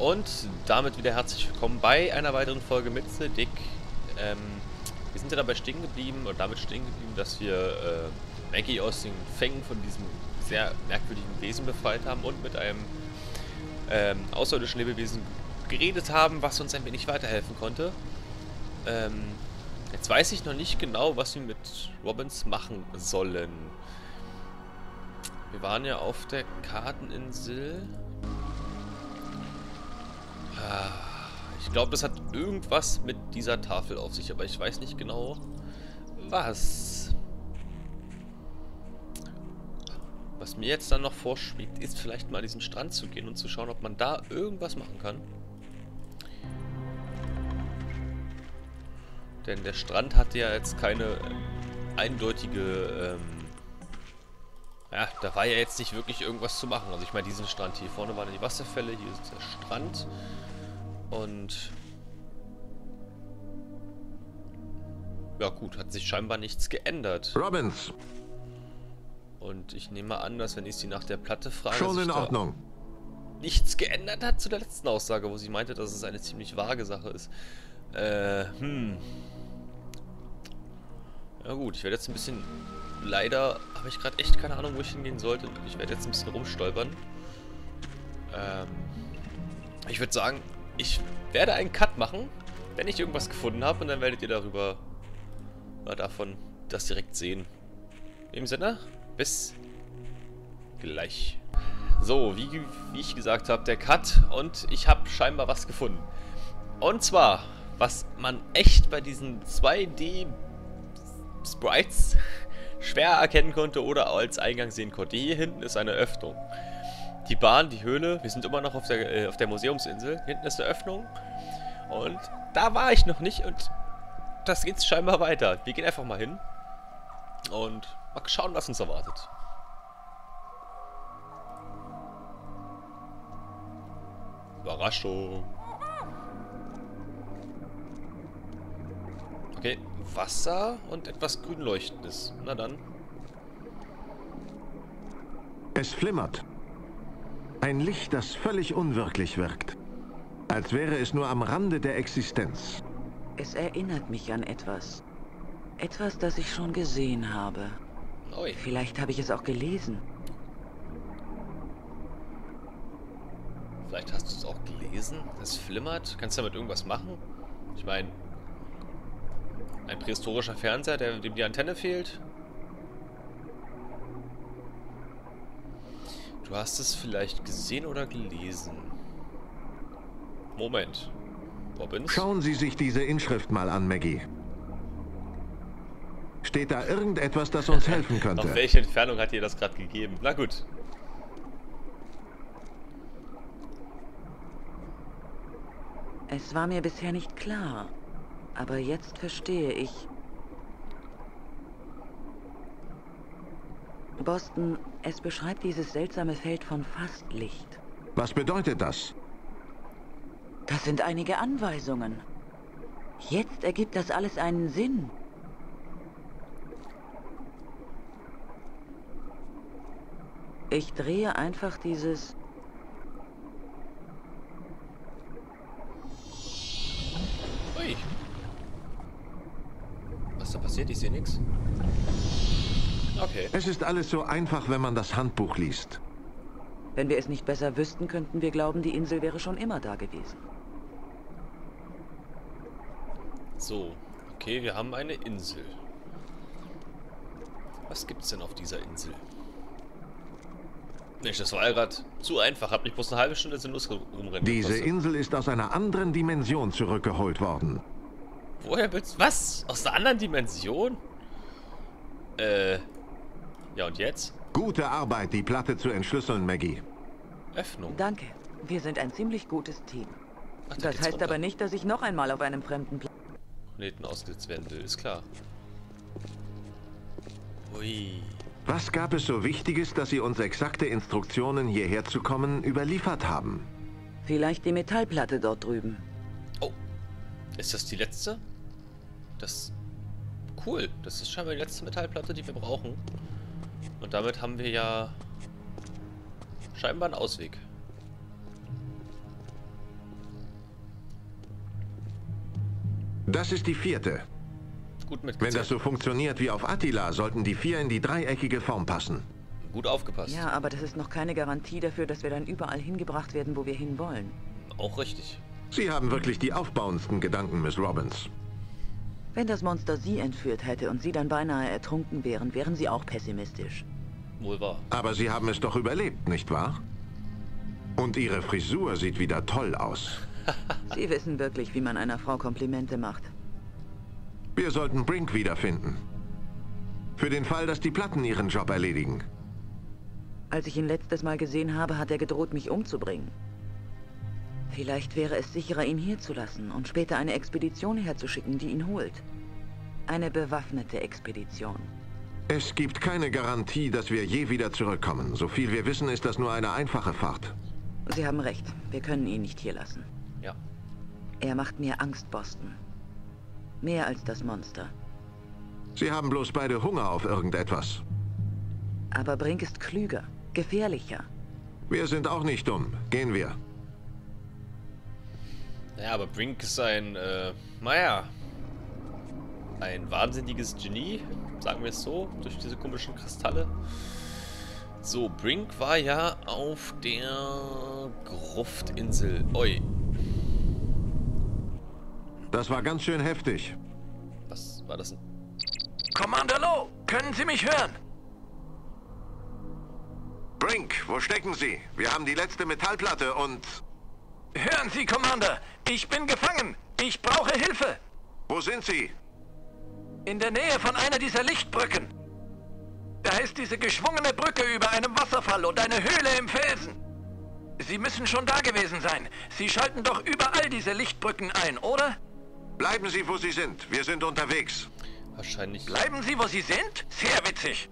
Und damit wieder herzlich willkommen bei einer weiteren Folge mit The Dick. Wir sind ja dabei stehen geblieben, und damit stehen geblieben, dass wir Maggie aus den Fängen von diesem sehr merkwürdigen Wesen befreit haben und mit einem außerirdischen Lebewesen geredet haben, was uns ein wenig weiterhelfen konnte. Jetzt weiß ich noch nicht genau, was wir mit Robbins machen sollen. Wir waren ja auf der Karteninsel. Ich glaube, das hat irgendwas mit dieser Tafel auf sich, aber ich weiß nicht genau, was. Was mir jetzt dann noch vorschwebt, ist vielleicht mal an diesen Strand zu gehen und zu schauen, ob man da irgendwas machen kann. Denn der Strand hatte ja jetzt keine eindeutige, ja, da war ja jetzt nicht wirklich irgendwas zu machen. Also ich meine, diesen Strand hier vorne waren die Wasserfälle, hier ist der Strand. Und ja gut, hat sich scheinbar nichts geändert. Robbins. Und ich nehme an, dass wenn ich sie nach der Platte frage, Schon in Ordnung. Nichts geändert hat zu der letzten Aussage, wo sie meinte, dass es eine ziemlich vage Sache ist. Ja gut, ich werde jetzt ein bisschen... Leider habe ich gerade echt keine Ahnung, wo ich hingehen sollte. Ich werde jetzt ein bisschen rumstolpern. Ich würde sagen, ich werde einen Cut machen, wenn ich irgendwas gefunden habe, und dann werdet ihr davon das direkt sehen. Im Sinne, bis gleich. So, wie ich gesagt habe, der Cut, und ich habe scheinbar was gefunden. Und zwar, was man echt bei diesen 2D-Sprites schwer erkennen konnte oder als Eingang sehen konnte. Hier hinten ist eine Öffnung. Die Bahn, die Höhle, wir sind immer noch auf der Museumsinsel. Hinten ist eine Öffnung. Und da war ich noch nicht, und das geht scheinbar weiter. Wir gehen einfach mal hin und mal schauen, was uns erwartet. Überraschung. Okay, Wasser und etwas grün leuchtendes. Na dann. Es flimmert. Ein Licht, das völlig unwirklich wirkt. Als wäre es nur am Rande der Existenz. Es erinnert mich an etwas. Etwas, das ich schon gesehen habe. Ui. Vielleicht habe ich es auch gelesen. Vielleicht hast du es auch gelesen. Das flimmert. Kannst du damit irgendwas machen? Ich meine, ein prähistorischer Fernseher, dem die Antenne fehlt. Du hast es vielleicht gesehen oder gelesen. Moment. Robbins? Schauen Sie sich diese Inschrift mal an, Maggie. Steht da irgendetwas, das uns helfen könnte? Auf welche Entfernung hat dir das gerade gegeben? Na gut. Es war mir bisher nicht klar. Aber jetzt verstehe ich. Boston, es beschreibt dieses seltsame Feld von Fastlicht. Was bedeutet das? Das sind einige Anweisungen. Jetzt ergibt das alles einen Sinn. Ich drehe einfach dieses... Ui. Was da passiert? Ich sehe nichts. Okay. Es ist alles so einfach, wenn man das Handbuch liest. Wenn wir es nicht besser wüssten, könnten wir glauben, die Insel wäre schon immer da gewesen. So. Okay, wir haben eine Insel. Was gibt's denn auf dieser Insel? Nicht, das war ja gerade zu einfach. Hab mich bloß eine halbe Stunde sinnlos rumrennen. Diese Insel ist aus einer anderen Dimension zurückgeholt worden. Woher willst du... Was? Aus einer anderen Dimension? Ja, und jetzt? Gute Arbeit, die Platte zu entschlüsseln, Maggie. Öffnung. Danke. Wir sind ein ziemlich gutes Team. Ach, da Das geht's heißt runter. aber nicht, dass ich noch einmal auf einem fremden Planeten... Planeten ausgesetzt werden will, ist klar. Ui. Was gab es so Wichtiges, dass Sie uns exakte Instruktionen, hierher zu kommen, überliefert haben? Vielleicht die Metallplatte dort drüben. Oh. Ist das die letzte? Das... Cool. Das ist scheinbar die letzte Metallplatte, die wir brauchen. Und damit haben wir ja scheinbar einen Ausweg. Das ist die 4. Gut Wenn mitgezählt. das so funktioniert wie auf Attila, sollten die 4 in die dreieckige Form passen. Gut aufgepasst. Ja, aber das ist noch keine Garantie dafür, dass wir dann überall hingebracht werden, wo wir hinwollen. Auch richtig. Sie haben wirklich die aufbauendsten Gedanken, Miss Robbins. Wenn das Monster Sie entführt hätte und Sie dann beinahe ertrunken wären, wären Sie auch pessimistisch. Wohl wahr. Aber Sie haben es doch überlebt, nicht wahr? Und Ihre Frisur sieht wieder toll aus. Sie wissen wirklich, wie man einer Frau Komplimente macht. Wir sollten Brink wiederfinden. Für den Fall, dass die Platten ihren Job erledigen. Als ich ihn letztes Mal gesehen habe, hat er gedroht, mich umzubringen. Vielleicht wäre es sicherer, ihn hier zu lassen und später eine Expedition herzuschicken, die ihn holt. Eine bewaffnete Expedition. Es gibt keine Garantie, dass wir je wieder zurückkommen. So viel wir wissen, ist das nur eine einfache Fahrt. Sie haben recht. Wir können ihn nicht hier lassen. Ja. Er macht mir Angst, Boston. Mehr als das Monster. Sie haben bloß beide Hunger auf irgendetwas. Aber Brink ist klüger, gefährlicher. Wir sind auch nicht dumm. Gehen wir. Naja, aber Brink ist ein wahnsinniges Genie, sagen wir es so, durch diese komischen Kristalle. So, Brink war ja auf der Gruftinsel. Oi. Das war ganz schön heftig. Was war das denn? Commander Lowe, können Sie mich hören? Brink, wo stecken Sie? Wir haben die letzte Metallplatte und... Hören Sie, Commander, ich bin gefangen. Ich brauche Hilfe. Wo sind Sie? In der Nähe von einer dieser Lichtbrücken. Da ist diese geschwungene Brücke über einem Wasserfall und eine Höhle im Felsen. Sie müssen schon da gewesen sein. Sie schalten doch überall diese Lichtbrücken ein, oder? Bleiben Sie, wo Sie sind. Wir sind unterwegs. Wahrscheinlich... Bleiben Sie, wo Sie sind? Sehr witzig.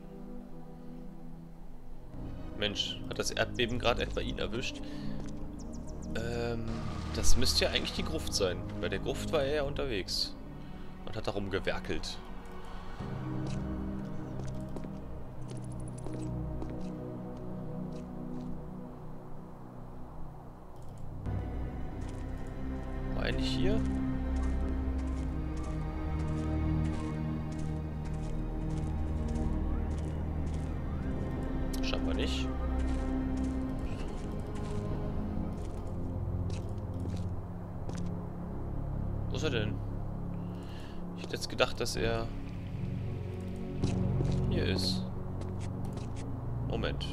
Mensch, hat das Erdbeben gerade etwa ihn erwischt? Das müsste ja eigentlich die Gruft sein. Bei der Gruft war er ja unterwegs. Und hat darum gewerkelt. War er nicht hier? Scheinbar nicht. Wo ist er denn? Ich hätte jetzt gedacht, dass er hier ist. Moment.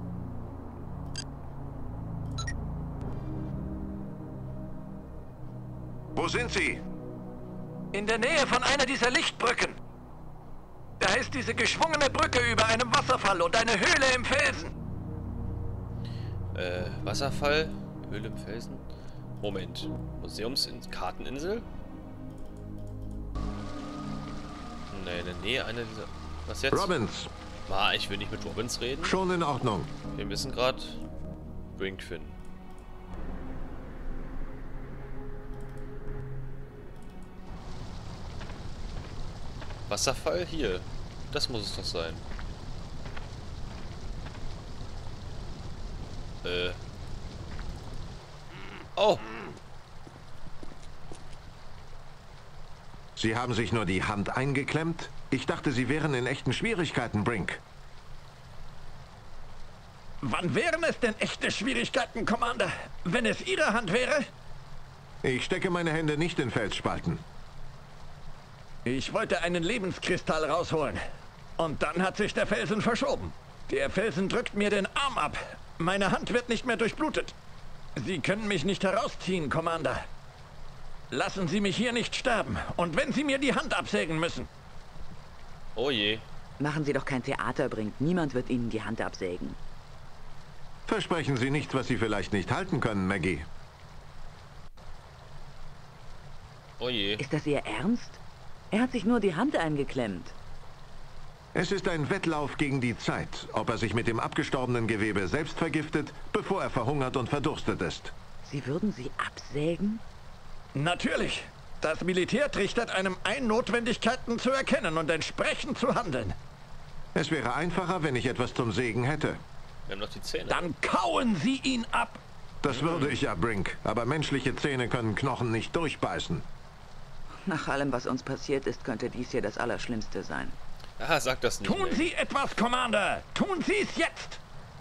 Wo sind Sie? In der Nähe von einer dieser Lichtbrücken. Da ist diese geschwungene Brücke über einem Wasserfall und eine Höhle im Felsen. Wasserfall, Höhle im Felsen. Moment. Karteninsel? Ne, in der Nähe einer dieser... Was jetzt? Robbins. Ich will nicht mit Robbins reden. Schon in Ordnung. Wir müssen gerade Brink finden. Wasserfall hier. Das muss es doch sein. Oh! Sie haben sich nur die Hand eingeklemmt? Ich dachte, Sie wären in echten Schwierigkeiten, Brink. Wann wären es denn echte Schwierigkeiten, Commander? Wenn es Ihre Hand wäre? Ich stecke meine Hände nicht in Felsspalten. Ich wollte einen Lebenskristall rausholen. Und dann hat sich der Felsen verschoben. Der Felsen drückt mir den Arm ab. Meine Hand wird nicht mehr durchblutet. Sie können mich nicht herausziehen, Commander. Lassen Sie mich hier nicht sterben. Und wenn Sie mir die Hand absägen müssen. Oh je. Machen Sie doch kein Theater, Brink. Niemand wird Ihnen die Hand absägen. Versprechen Sie nichts, was Sie vielleicht nicht halten können, Maggie. Oh je. Ist das Ihr Ernst? Er hat sich nur die Hand eingeklemmt. Es ist ein Wettlauf gegen die Zeit, ob er sich mit dem abgestorbenen Gewebe selbst vergiftet, bevor er verhungert und verdurstet ist. Sie würden sie absägen? Natürlich. Das Militär trichtert einem ein, Notwendigkeiten zu erkennen und entsprechend zu handeln. Es wäre einfacher, wenn ich etwas zum Sägen hätte. Wir haben noch die Zähne. Dann kauen Sie ihn ab. Das würde ich ja, Brink. Aber menschliche Zähne können Knochen nicht durchbeißen. Nach allem, was uns passiert ist, könnte dies hier das Allerschlimmste sein. Aha, sag das nicht. Tun Sie etwas, Commander! Tun Sie es jetzt!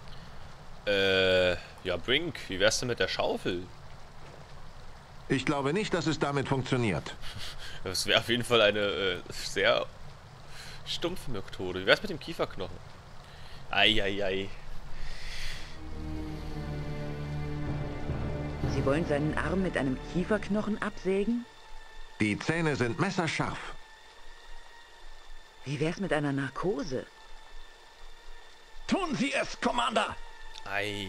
Ja, Brink, wie wär's denn mit der Schaufel? Ich glaube nicht, dass es damit funktioniert. Das wäre auf jeden Fall eine sehr stumpfe Methode. Wie wär's mit dem Kieferknochen? Eieiei. Sie wollen seinen Arm mit einem Kieferknochen absägen? Die Zähne sind messerscharf. Wie wär's mit einer Narkose? Tun Sie es, Commander! Ei.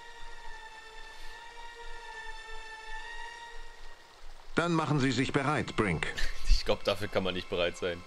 Dann machen Sie sich bereit, Brink. Ich glaube, dafür kann man nicht bereit sein.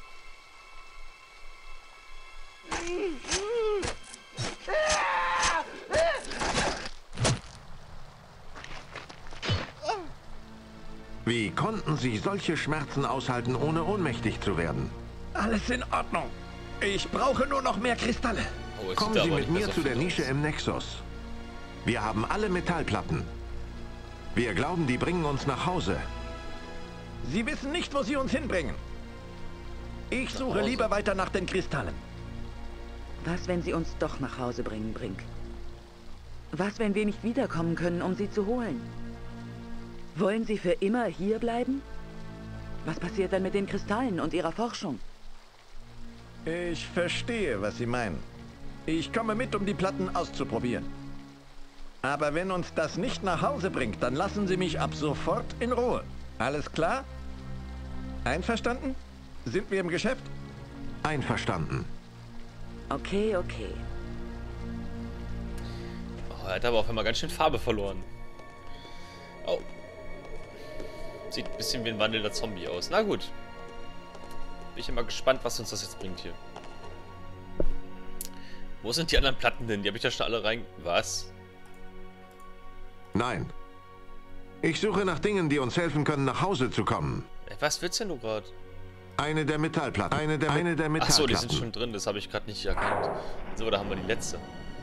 Wie konnten Sie solche Schmerzen aushalten, ohne ohnmächtig zu werden? Alles in Ordnung. Ich brauche nur noch mehr Kristalle. Oh, es Kommen sieht Sie aber mit nicht mehr mir so zu der viel Nische aus. im Nexus. Wir haben alle Metallplatten. Wir glauben, die bringen uns nach Hause. Sie wissen nicht, wo Sie uns hinbringen. Ich suche Hause. lieber weiter nach den Kristallen. Was, wenn sie uns doch nach Hause bringen, Brink? Was, wenn wir nicht wiederkommen können, um sie zu holen? Wollen sie für immer hier bleiben? Was passiert dann mit den Kristallen und ihrer Forschung? Ich verstehe, was Sie meinen. Ich komme mit, um die Platten auszuprobieren. Aber wenn uns das nicht nach Hause bringt, dann lassen Sie mich ab sofort in Ruhe. Alles klar? Einverstanden? Sind wir im Geschäft? Einverstanden. Okay, okay. Oh, er hat aber auf einmal ganz schön Farbe verloren. Oh. Sieht ein bisschen wie ein wandelnder Zombie aus. Na gut. Bin ich immer gespannt, was uns das jetzt bringt hier. Wo sind die anderen Platten denn? Die habe ich da schon alle rein... Was? Nein. Ich suche nach Dingen, die uns helfen können, nach Hause zu kommen. Was willst denn du gerade? Eine der Metallplatten. Eine der Metallplatten. Achso, die sind schon drin. Das habe ich gerade nicht erkannt. So, da haben wir die letzte.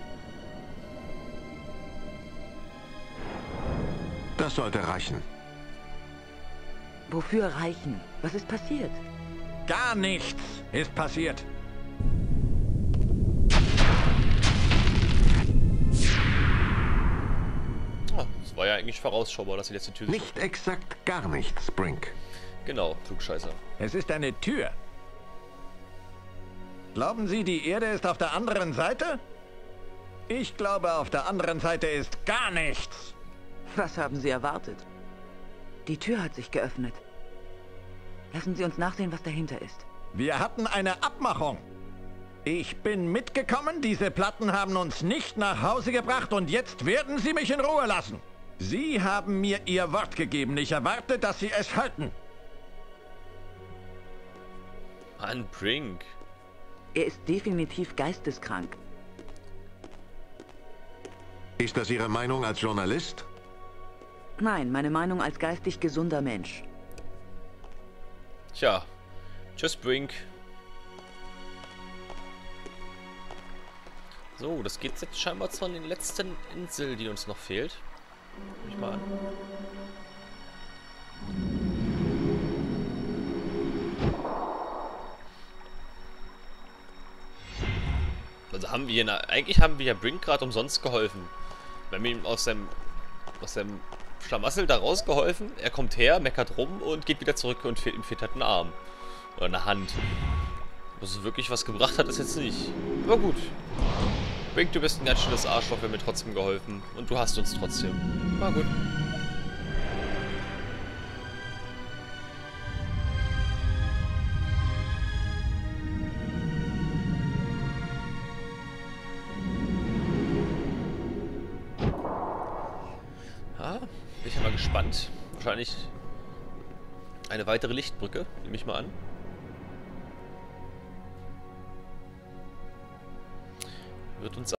Das sollte reichen. Wofür reichen? Was ist passiert? Gar nichts ist passiert. Oh, das war ja eigentlich vorausschaubar, dass die letzte Tür... Nicht exakt gar nichts, Brink. Genau, Klugscheißer. Es ist eine Tür. Glauben Sie, die Erde ist auf der anderen Seite? Ich glaube, auf der anderen Seite ist gar nichts. Was haben Sie erwartet? Die Tür hat sich geöffnet. Lassen Sie uns nachsehen, was dahinter ist. Wir hatten eine Abmachung. Ich bin mitgekommen, diese Platten haben uns nicht nach Hause gebracht und jetzt werden Sie mich in Ruhe lassen. Sie haben mir Ihr Wort gegeben. Ich erwarte, dass Sie es halten. Mann, Brink. Er ist definitiv geisteskrank. Ist das Ihre Meinung als Journalist? Nein, meine Meinung als geistig gesunder Mensch. Tja. Tschüss, Brink. So, das geht jetzt scheinbar zur letzten Insel, die uns noch fehlt. Guck ich mal an. Also haben wir, eigentlich haben wir ja Brink gerade umsonst geholfen. Wir haben ihm aus seinem Schlamassel da rausgeholfen. Er kommt her, meckert rum und geht wieder zurück und ihm fehlt halt ein Arm. Oder eine Hand. Also wirklich was gebracht hat es jetzt nicht. Aber gut. Brink, du bist ein ganz schönes Arschloch, wir haben mir trotzdem geholfen. Und du hast uns trotzdem. War gut. Ja, bin ich ja mal gespannt. Wahrscheinlich eine weitere Lichtbrücke, nehme ich mal an. Wird uns